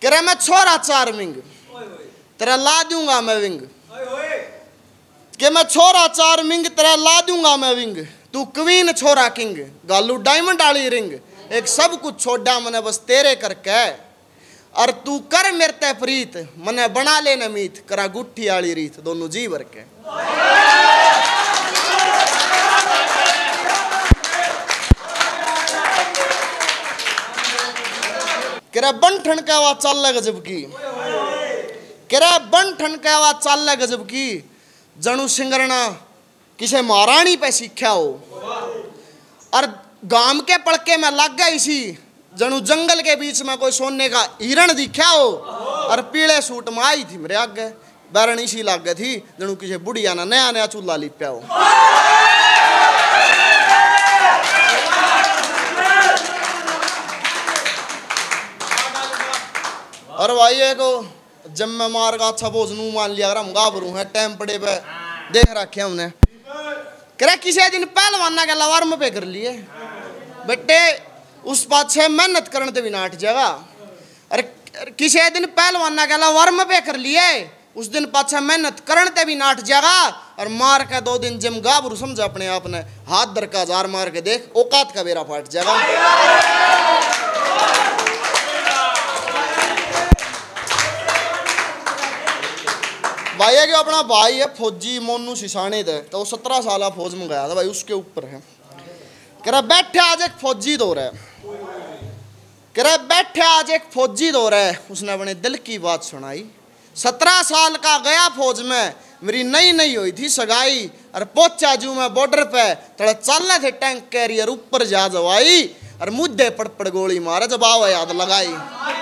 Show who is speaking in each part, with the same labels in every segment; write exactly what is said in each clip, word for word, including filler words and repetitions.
Speaker 1: करे मैं छोरा चार मिंग तेरा ला दूंगा मैं विंग, कि मैं छोरा चार मिंग तेरा ला दूंगा मैं विंग, तू क्वीन छोरा किंग गालू डायमंड आली रिंग, एक सब कुछ छोड़ा मने बस तेरे करके, और तू कर मेरे ते प्रीत मने बना ले न मीत, करा गुट्ठी आली रीत दोनों जी भर के। करे बन ठन के आवाज चल गजब की, करे बन ठन के आवाज चल गजब की, जणु सिंगरना किसे महारानी पे सीखा हो, और गांव के पड़के में लग गई सी, जणु जंगल के बीच में कोई सोने का हिरण दिखा हो, और पीले सूट में आई थी मेरे आगे बैरणी सी लग गई थी, जणु किसी बुढ़िया ना नया नया चूल्हा लिपया हो। और भाई को जब मैं मार का अच्छा भोज नू मान लिया, अगर हम गाभरू है टाइम पड़े पे देख रखे हमने, करे किसी दिन पहलवाना के लवार्म पे कर लिए बेटे, उस पाछे मेहनत करने ते भी नाट जाएगा, अरे किसी दिन पहलवाना के लवार्म पे कर लिए, उस दिन पाछे मेहनत करने ते भी नाट जाएगा, और मार के दो दिन जिम गाभरू समझ अपने आप ने, हाथ दर का जार मार के देख औकात का बेरा फाट जाएगा। भाई है कि अपना भाई है फौजी मोनू सिसाने दे, तो वो सत्रह साल फौज में गया था भाई, उसके ऊपर है, कह रहा बैठे आज एक फौजी दौर है, कह रहा बैठे आज एक फौजी दौर है, उसने अपने दिल की बात सुनाई, सत्रह साल का गया फौज में, मेरी नई नई हुई थी सगाई, और पहुंचा जू मैं बॉर्डर पे, थोड़ा चलने थे टैंक कैरियर ऊपर जा जवाई, और मुद्दे पड़ पड़ गोली मारे जब आवा याद लगाई।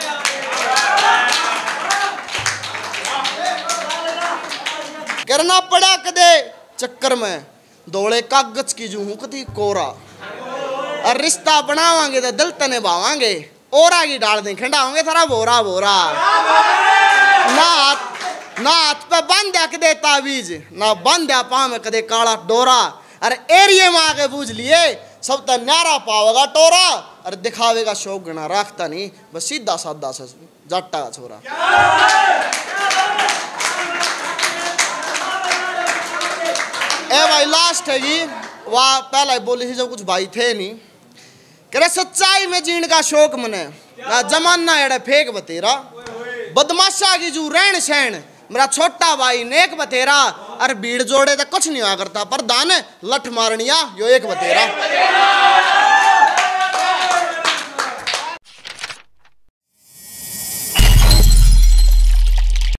Speaker 1: करना पड़ा कदे चक्कर में दौड़े कागज की जू हुकती कोरा, और रिश्ता बनावांगे तो दिल तने भावांगे, ओरा की डाल दें खंडाओगे थारा बोरा बोरा, ना हाथ ना हाथ पे बांध्या कदे तावीज, ना बांध्या पाँव में कदे काला डोरा, अरे एरिए में आके बूझ लिए सब तो न्यारा पावेगा टोरा, और दिखावेगा शौक गना रखता नहीं, बस सीधा साधा से जाटा का छोरा। ए भाई लास्ट है जी, वाह पहला बोली थी जब कुछ भाई थे नहीं, करे सच्चाई में जीण का शौक मने, ना जमाना एड़े फेक बतेरा, बदमाशा की जू रहन सहन, मेरा छोटा भाई नेक बतेरा, और भीड़ जोड़े तो कुछ नहीं हुआ करता, पर दान लठ मारनिया यो एक बतेरा।